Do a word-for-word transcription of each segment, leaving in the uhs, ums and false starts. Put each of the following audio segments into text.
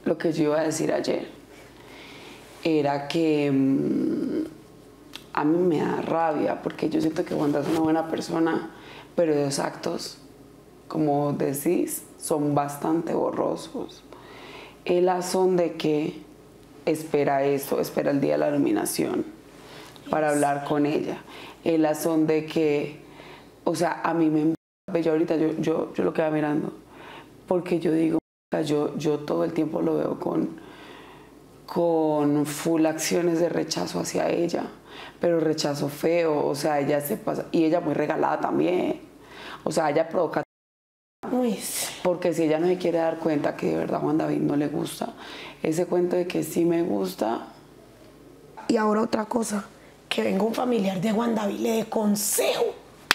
lo que yo iba a decir ayer era que mmm, a mí me da rabia porque yo siento que Wanda es una buena persona, pero los actos, como decís, son bastante borrosos. El son de que espera eso, espera el día de la iluminación para hablar con ella. El son de que, o sea, a mí me... Yo ahorita, yo, yo, yo lo quedo mirando, porque yo digo, yo, yo todo el tiempo lo veo con, con full acciones de rechazo hacia ella, pero rechazo feo, o sea, ella se pasa, y ella muy regalada también, o sea, ella provoca. Uy. Porque si ella no se quiere dar cuenta que de verdad Juan David no le gusta, ese cuento de que sí me gusta. Y ahora otra cosa, que venga un familiar de Juan David le dé consejo.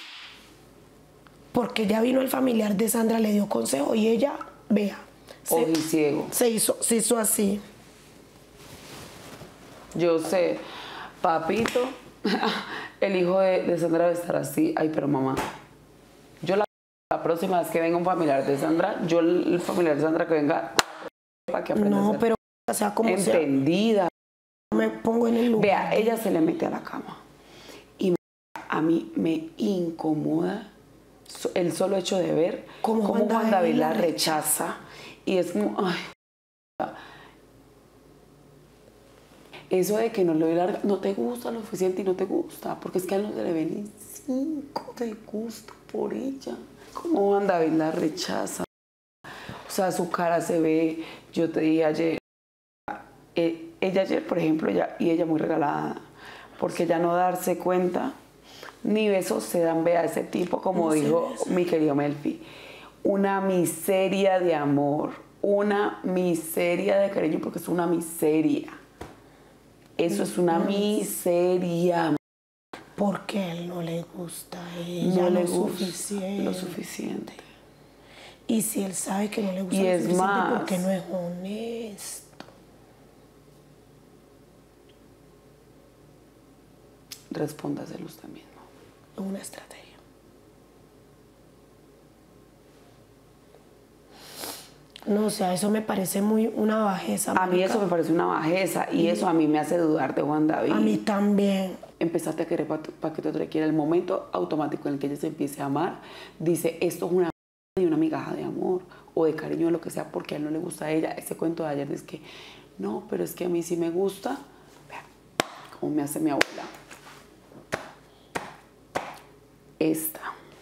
Porque ya vino el familiar de Sandra, le dio consejo y ella, vea, se, ciego. Se, hizo, se hizo así. Yo sé, papito, el hijo de, de Sandra debe estar así. Ay, pero mamá, yo la, la próxima vez que venga un familiar de Sandra, yo el familiar de Sandra que venga, para que aprenda no, a ser pero sea como entendida. Sea, me pongo en el lugar. Vea, ella se le mete a la cama y a mí me incomoda el solo hecho de ver cómo, cómo Juan David la rechaza. Y es como, ay, eso de que no le doy larga, no te gusta lo suficiente y no te gusta, porque es que a él no se le ven ni cinco de gusto por ella. Como Juan David la rechaza. O sea, su cara se ve, yo te dije ayer, eh, ella ayer, por ejemplo, ella, y ella muy regalada, porque ya no darse cuenta, ni besos se dan, vea, ese tipo, como no dijo mi querido Melfi, una miseria de amor, una miseria de cariño, porque es una miseria. Eso es una miseria. Porque a él no le gusta a ella no lo le gusta suficiente. lo suficiente. Y si él sabe que no le gusta y lo es suficiente, más, porque no es honesto. Respóndaselo usted mismo. Es una estrategia. No, o sea, eso me parece muy una bajeza. A mí eso me parece una bajeza y, y eso a mí me hace dudar de Juan David. A mí también. Empezaste a querer para pa que te otro quiera. El momento automático en el que ella se empiece a amar, dice, esto es una y una migaja de amor o de cariño o lo que sea, porque a él no le gusta a ella. Ese cuento de ayer es que, no, pero es que a mí sí me gusta. Vea, como me hace mi abuela. Esta.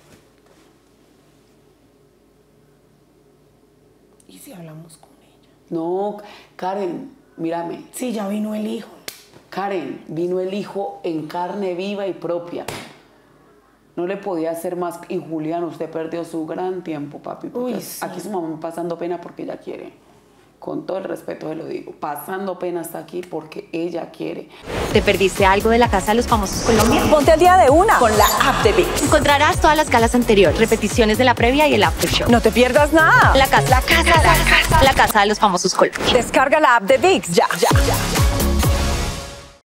¿Y si hablamos con ella? No, Karen, mírame. Sí, ya vino el hijo. Karen, vino el hijo en carne viva y propia. No le podía hacer más. Y Julián, usted perdió su gran tiempo, papi. Uy, sí. Aquí su mamá pasando pena porque ella quiere. Con todo el respeto se lo digo. Pasando pena hasta aquí porque ella quiere. ¿Te perdiste algo de la Casa de los Famosos Colombia? Ponte al día de una con la app de ViX. Encontrarás todas las galas anteriores, repeticiones de la previa y el after show. No te pierdas nada. La casa, la casa, la casa, la casa de los Famosos Colombia. Descarga la app de ViX ya, ya, ya.